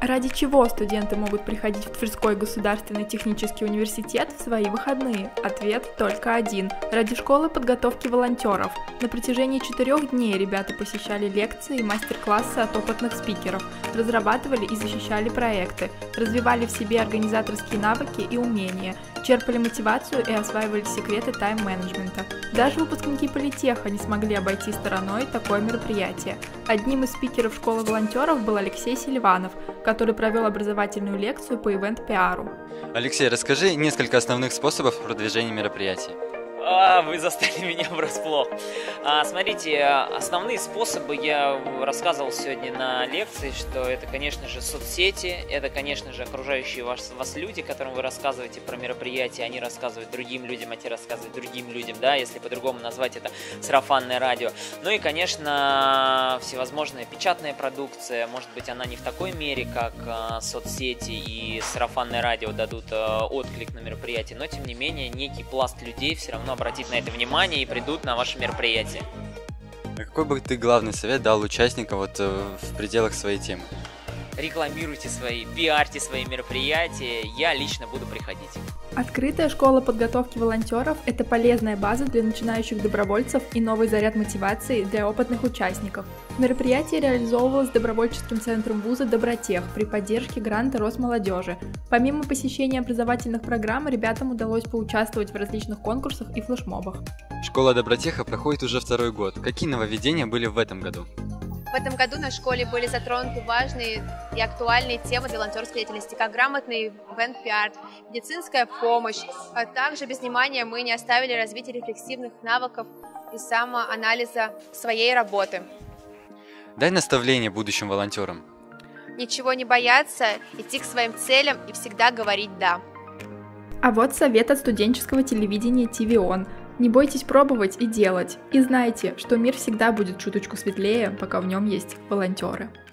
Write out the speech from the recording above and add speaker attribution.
Speaker 1: Ради чего студенты могут приходить в Тверской государственный технический университет в свои выходные? Ответ только один. Ради школы подготовки волонтеров. На протяжении 4 дней ребята посещали лекции и мастер-классы от опытных спикеров, разрабатывали и защищали проекты, развивали в себе организаторские навыки и умения, черпали мотивацию и осваивали секреты тайм-менеджмента. Даже выпускники политеха не смогли обойти стороной такое мероприятие. Одним из спикеров школы волонтеров был Алексей Селиванов, который провел образовательную лекцию по ивент-пиару.
Speaker 2: Алексей, расскажи несколько основных способов продвижения мероприятий.
Speaker 3: Вы застали меня врасплох. Смотрите, основные способы я рассказывал сегодня на лекции, что это, конечно же, соцсети, это, конечно же, окружающие вас люди, которым вы рассказываете про мероприятия, они рассказывают другим людям, а те рассказывают другим людям, да, если по-другому назвать это сарафанное радио. Ну и, конечно, всевозможная печатная продукция, может быть, она не в такой мере, как соцсети и сарафанное радио дадут отклик на мероприятие, но, тем не менее, некий пласт людей все равно обратить на это внимание и придут на ваше мероприятие.
Speaker 2: А какой бы ты главный совет дал участникам в пределах своей темы?
Speaker 3: Рекламируйте пиарьте свои мероприятия, я лично буду приходить.
Speaker 1: Открытая школа подготовки волонтеров – это полезная база для начинающих добровольцев и новый заряд мотивации для опытных участников. Мероприятие реализовывалось добровольческим центром вуза «Добротех» при поддержке гранта Росмолодежи. Помимо посещения образовательных программ, ребятам удалось поучаствовать в различных конкурсах и флешмобах.
Speaker 2: Школа Добротеха проходит уже 2-й год. Какие нововведения были в этом году?
Speaker 4: В этом году на школе были затронуты важные и актуальные темы для волонтерской деятельности, как грамотный ивент-пиар, медицинская помощь. А также без внимания мы не оставили развитие рефлексивных навыков и самоанализа своей работы.
Speaker 2: Дай наставление будущим волонтерам.
Speaker 4: Ничего не бояться, идти к своим целям и всегда говорить «да».
Speaker 1: А вот совет от студенческого телевидения ТВ-Он. Не бойтесь пробовать и делать. И знайте, что мир всегда будет чуточку светлее, пока в нем есть волонтеры.